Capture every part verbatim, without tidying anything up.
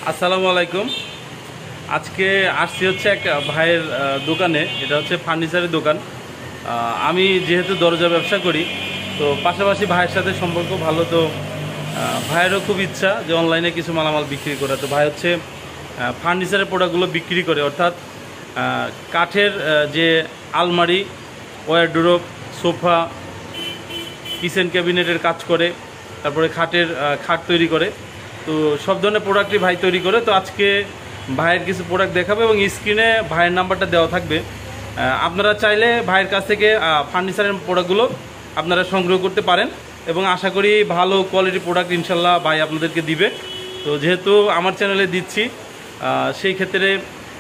আসসালামু আলাইকুম। আজকে আসছি হচ্ছে এক ভাইয়ের দোকানে। এটা হচ্ছে ফার্নিচারের দোকান। আমি যেহেতু দরজা ব্যবসা করি, তো পাশাপাশি ভাইয়ের সাথে সম্পর্ক ভালো। তো ভাইয়েরও খুব ইচ্ছা যে অনলাইনে কিছু মালামাল বিক্রি করে। তো ভাই হচ্ছে ফার্নিচারের প্রোডাক্টগুলো বিক্রি করে, অর্থাৎ কাঠের যে আলমারি, ওয়ারড্রোব, সোফা, কিচেন ক্যাবিনেটের কাজ করে, তারপরে খাটের খাট তৈরি করে। তো সব ধরনের প্রোডাক্টই ভাই তৈরি করে। তো আজকে ভাইয়ের কিছু প্রোডাক্ট দেখাবে এবং স্ক্রিনে ভাইয়ের নাম্বারটা দেওয়া থাকবে। আপনারা চাইলে ভাইয়ের কাছ থেকে ফার্নিচারের প্রোডাক্টগুলো আপনারা সংগ্রহ করতে পারেন এবং আশা করি ভালো কোয়ালিটি প্রোডাক্ট ইনশাল্লাহ ভাই আপনাদেরকে দিবে। তো যেহেতু আমার চ্যানেলে দিচ্ছি, সেই ক্ষেত্রে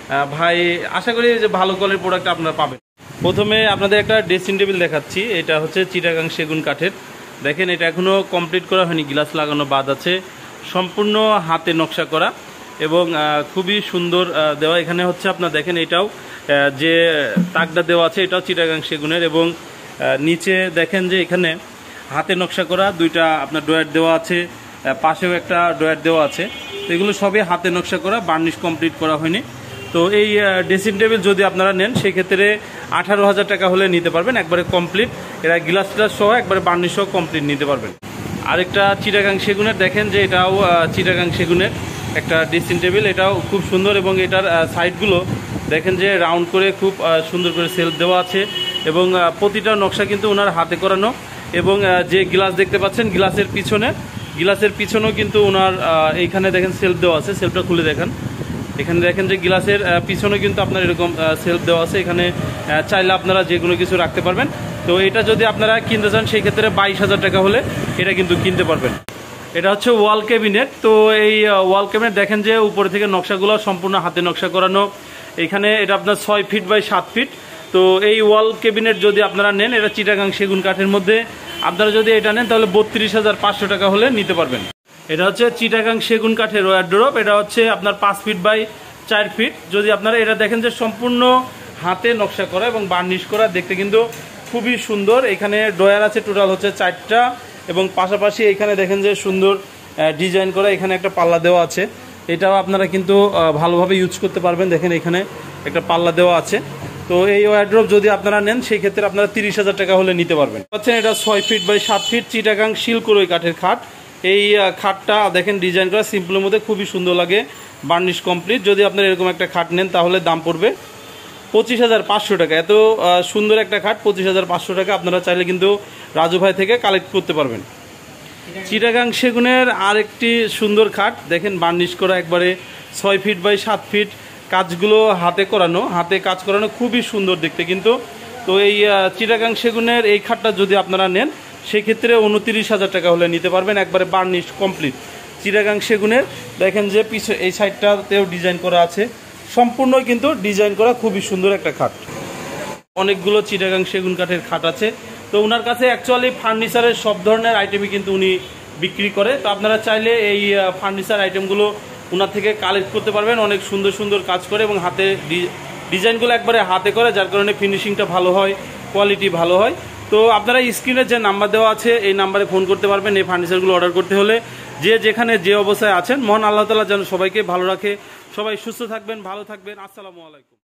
ভাই আশা করি যে ভালো কোয়ালিটির প্রোডাক্ট আপনারা পাবেন। প্রথমে আপনাদের একটা ড্রেসিং টেবিল দেখাচ্ছি। এটা হচ্ছে চিটাগাং সেগুন কাঠের। দেখেন, এটা এখনও কমপ্লিট করা হয়নি, গ্লাস লাগানো বাদ আছে। সম্পূর্ণ হাতে নকশা করা এবং খুবই সুন্দর দেওয়া। এখানে হচ্ছে আপনার দেখেন, এটাও যে তাকটা দেওয়া আছে এটাও চিটাগাং সেগুনের এবং নিচে দেখেন যে এখানে হাতে নকশা করা দুইটা আপনার ড্রয়ার দেওয়া আছে, পাশেও একটা ড্রয়ার দেওয়া আছে। তো এগুলো সবই হাতে নকশা করা, বার্নিশ কমপ্লিট করা হয়নি। তো এই ড্রেসিং টেবিল যদি আপনারা নেন সেক্ষেত্রে আঠারো হাজার টাকা হলে নিতে পারবেন, একবারে কমপ্লিট। এরা গ্লাস গ্লাস সহ একবারে বার্নিশ সহ কমপ্লিট নিতে পারবেন। আরেকটা চিটাগাং সেগুনের দেখেন যে এটাও চিটাগাং সেগুনের একটা ড্রেসিং টেবিল। এটাও খুব সুন্দর এবং এটার সাইডগুলো দেখেন যে রাউন্ড করে খুব সুন্দর করে সেলফ দেওয়া আছে এবং প্রতিটা নকশা কিন্তু ওনার হাতে করানো। এবং যে গ্লাস দেখতে পাচ্ছেন গ্লাসের পিছনে গ্লাসের পিছনেও কিন্তু ওনার এইখানে দেখেন সেলফ দেওয়া আছে। সেলফটা খুলে দেখেন, এখানে দেখেন যে গ্লাসের পিছনে কিন্তু আপনার এরকম সেলফ দেওয়া আছে। এখানে চাইলে আপনারা যে কোনো কিছু রাখতে পারবেন। তো এটা যদি আপনারা কিনতে চান সেই ক্ষেত্রে বাইশ হাজার টাকা হলে এটা কিন্তু কিনতে পারবেন। এটা হচ্ছে ওয়াল ক্যাবিনেট। তো এই ওয়াল ক্যাবিনেট দেখেন যে উপরে থেকে নকশাগুলো সম্পূর্ণ হাতে নকশা করানো। এখানে এটা আপনার ছয় ফিট বাই সাত ফিট। তো এই ওয়াল ক্যাবিনেট যদি আপনারা নেন, এটা চিটাগাং সেগুন কাঠের মধ্যে আপনারা যদি এটা নেন তাহলে বত্রিশ হাজার পাঁচশো টাকা হলে নিতে পারবেন। এটা হচ্ছে চিটাগাং সেগুন কাঠের ওয়ারড্রোব। এটা হচ্ছে আপনার পাঁচ ফিট বাই চার ফিট। যদি আপনারা এটা দেখেন যে সম্পূর্ণ হাতে নকশা করা এবং বার্নিশ করা, দেখতে কিন্তু খুবই সুন্দর। এখানে ড্রয়ার আছে টোটাল হচ্ছে চারটা এবং পাশাপাশি এখানে দেখেন যে সুন্দর ডিজাইন করা, এখানে একটা পাল্লা দেওয়া আছে। এটাও আপনারা কিন্তু ভালোভাবে ইউজ করতে পারবেন। দেখেন এখানে একটা পাল্লা দেওয়া আছে। তো এই ওয়ারড্রোব যদি আপনারা নেন সেই ক্ষেত্রে আপনারা তিরিশ হাজার টাকা হলে নিতে পারবেন। হচ্ছে এটা ছয় ফিট বাই সাত ফিট চিটাগাং শিলকুরই কাঠের খাট। এই খাটটা দেখেন ডিজাইন করা সিম্পলের মধ্যে খুবই সুন্দর লাগে, বার্নিশ কমপ্লিট। যদি আপনারা এরকম একটা খাট নেন তাহলে দাম পড়বে পঁচিশ হাজার পাঁচশো টাকা। এত সুন্দর একটা খাট পঁচিশ হাজার পাঁচশো টাকা আপনারা চাইলে কিন্তু রাজু ভাই থেকে কালেক্ট করতে পারবেন। চিটাগাং সেগুনের আরেকটি সুন্দর খাট দেখেন, বার্নিশ করা একবারে ছয় ফিট বাই সাত ফিট, কাজগুলো হাতে করানো, হাতে কাজ করানো, খুবই সুন্দর দেখতে কিন্তু। তো এই চিটাগাং সেগুনের এই খাটটা যদি আপনারা নেন সেক্ষেত্রে উনত্রিশ হাজার টাকা হলে নিতে পারবেন, একবারে বার্নিশ কমপ্লিট। চিটাগাং সেগুনের দেখেন যে পিছনে এই সাইডটাতেও ডিজাইন করা আছে, সম্পূর্ণ কিন্তু ডিজাইন করা, খুবই সুন্দর একটা খাট। অনেকগুলো চিটাগাং সেগুন কাঠের খাট আছে। তো ওনার কাছে অ্যাকচুয়ালি ফার্নিচারের সব ধরনের আইটেমই কিন্তু উনি বিক্রি করে। তো আপনারা চাইলে এই ফার্নিচার আইটেমগুলো ওনার থেকে কালেক্ট করতে পারবেন। অনেক সুন্দর সুন্দর কাজ করে এবং হাতে ডিজাইনগুলো একবারে হাতে করে, যার কারণে ফিনিশিংটা ভালো হয়, কোয়ালিটি ভালো হয়। তো আপনারা স্ক্রিনে যে নাম্বার দেওয়া আছে এই নাম্বারে ফোন করতে পারবেন এই ফার্নিচারগুলো অর্ডার করতে হলে। যে যেখানে যে অবস্থায় আছেন, মহান আল্লাহ তাআলা যেন সবাইকে ভালো রাখে। সবাই সুস্থ থাকবেন, ভালো থাকবেন। আসসালামু আলাইকুম।